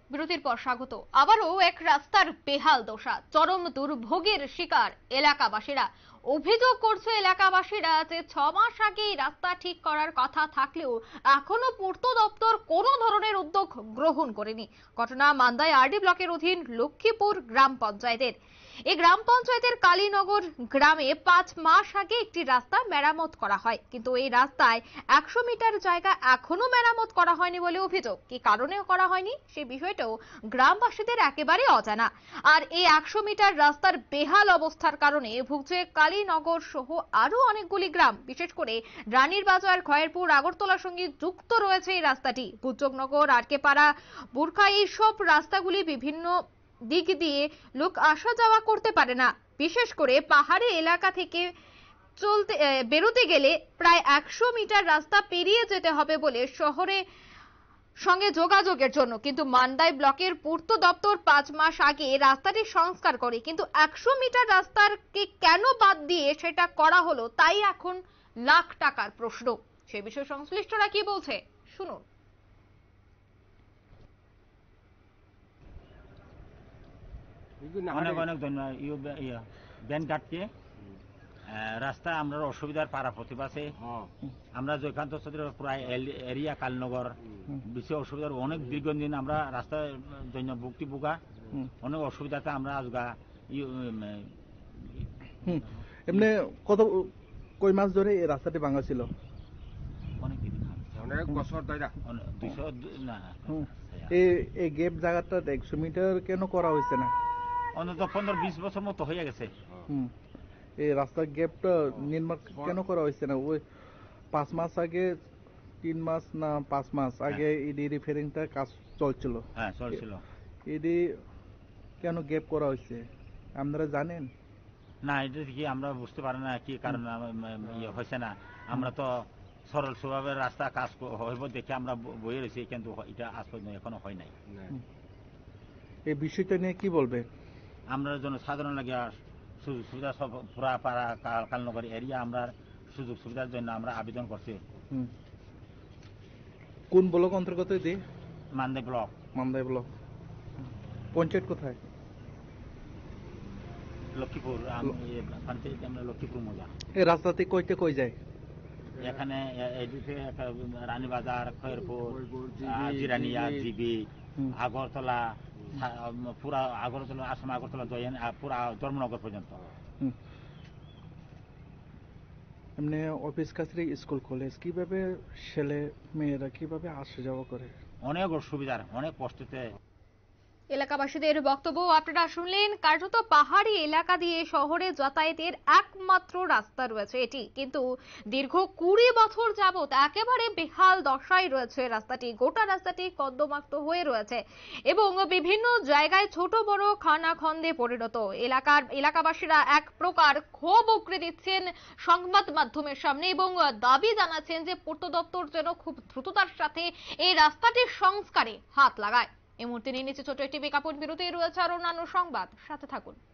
বিরতির পর স্বাগত। আবারও এক রাস্তার বেহাল দশা, চরম দুর্ভোগের শিকার এলাকাবাসীরা। অভিযোগ করছে এলাকাবাসীরা যে 6 মাস আগে এই রাস্তা ঠিক করার কথা থাকলেও এখনো পূর্ত দপ্তর কোনো ধরনের উদ্যোগ গ্রহণ করেনি। ঘটনা মান্দায় আরডি ব্লকের অধীন লক্ষ্মীপুর গ্রাম পঞ্চায়েতের। এই গ্রাম পঞ্চায়েতের কালীনগর গ্রামে 5 মাস আগে একটি রাস্তা মেরামত করা হয়, কিন্তু এই রাস্তায় 100 মিটার জায়গা এখনো মেরামত করা হয়নি বলে অভিযোগ। কি কারণে করা হয়নি সেই বিষয়টাও গ্রামবাসীদের একেবারে অজানা। আর এই 100 মিটার রাস্তার বেহাল অবস্থার কারণে ভুগছে কালীনগর সহ আরো অনেকগুলি গ্রাম, বিশেষ করে রানীর বাজার, খয়েরপুর, আগরতলার সঙ্গে যুক্ত রয়েছে এই রাস্তাটি। বুদ্ধনগর, আরকেপাড়া, বুরখা এইসব রাস্তাগুলি বিভিন্ন দিক দিয়ে লোক আসা যাওয়া করতে পারে না। বিশেষ করে পাহাড়ি এলাকা থেকে বেরোতে গেলে প্রায় 100 মিটার রাস্তা পেরিয়ে যেতে হবে বলে শহরে সঙ্গে যোগাযোগের জন্য। কিন্তু মান্দাই ব্লকের পূর্ত দপ্তর 5 মাস আগে রাস্তাটি সংস্কার করে, কিন্তু 100 মিটার রাস্তাকে কেন বাদ দিয়ে সেটা করা হলো, তাই এখন লাখ টাকার প্রশ্ন। সে বিষয়ে সংশ্লিষ্টরা কি বলছে শুনুন। অনেক অনেক ধন্যবাদ। ব্যান কাটকে রাস্তা আমরা অসুবিধার পাড়া প্রতিবাসে আমরা জয়কান্ত প্রায় এরিয়া কালনগর বেশি অসুবিধার অনেক দীর্ঘদিন আমরা রাস্তার জন্য ভুক্তি ভোগা অনেক অসুবিধাতে আমরা আজগা এমনি কত কই মাস ধরে এই রাস্তাটি ভাঙা ছিল? এই গেপ জায়গাটা 100 মিটার কেন করা হয়েছে না? অন্তত 15-20 বছর মতো হয়ে গেছে। এই রাস্তার গ্যাপটা নির্মাণ কেন করা হয়েছে না? ওই 5 মাস আগে, 3 মাস না 5 মাস আগে ইডি রিপেয়ারিংটা কাজ চলছিল। হ্যাঁ চলছিল। ইডি কেন গ্যাপ করা হয়েছে আপনারা জানেন? না, এটা কি আমরা বুঝতে পারি না কি কারণ হয়েছে না। আমরা তো সরল স্বভাবের রাস্তা কাজ হইব দেখে আমরা বয়ে রয়েছি, কিন্তু এটা আজ পর্যন্ত এখনো হয় নাই। এই বিষয়টা নিয়ে কি বলবে? আমরা জনসাধারণ লাগে সুযোগ সুবিধা সব পুরা পাড়া কালনগর এরিয়া আমরা সুযোগ সুবিধার জন্য আমরা আবেদন করছি। কোন ব্লক অন্তর্গত এটি? মান্দাই ব্লক। মান্দাই ব্লক। পঞ্চায়েত কোথায়? লক্ষ্মীপুর। আমরা লক্ষ্মীপুর মজা। এই রাস্তাতে কইতে কই যায়? এখানে এদিকে রানীবাজার, খয়েরপুর, জিরানিয়া, জিবি, আগরতলা, পুরা আগরতলা, আসাম আগরতলা, পুরা ধর্মনগর পর্যন্ত। এমনি অফিস কাছারি, স্কুল কলেজ কিভাবে ছেলে মেয়েরা কিভাবে আসা যাওয়া করে? অনেক অসুবিধার, অনেক কষ্টতে। এলাকাবাসীদের বক্তব্য আপনারা শুনলেন। কার্যত পাহাড়ি এলাকা দিয়ে শহরে যাতায়াতের একমাত্র রাস্তা রয়েছে এটি, কিন্তু দীর্ঘ 20 বছর যাবত একেবারে বেহাল দশায় রয়েছে রাস্তাটি। গোটা রাস্তাটি কর্দমাক্ত হয়ে রয়েছে এবং বিভিন্ন জায়গায় ছোট বড় খানাখন্দে পরিণত। এলাকাবাসীরা এক প্রকার ক্ষোভ উগরে দিচ্ছেন সংবাদ মাধ্যমের সামনে এবং দাবি জানাচ্ছেন যে পূর্ত দপ্তর যেন খুব দ্রুততার সাথে এই রাস্তাটির সংস্কারে হাত লাগায়। এই মুহূর্তে নিয়ে নিচ্ছে ছোট একটি বিজ্ঞাপন বিরতি, রয়েছে আর অন্যান্য সংবাদ, সাথে থাকুন।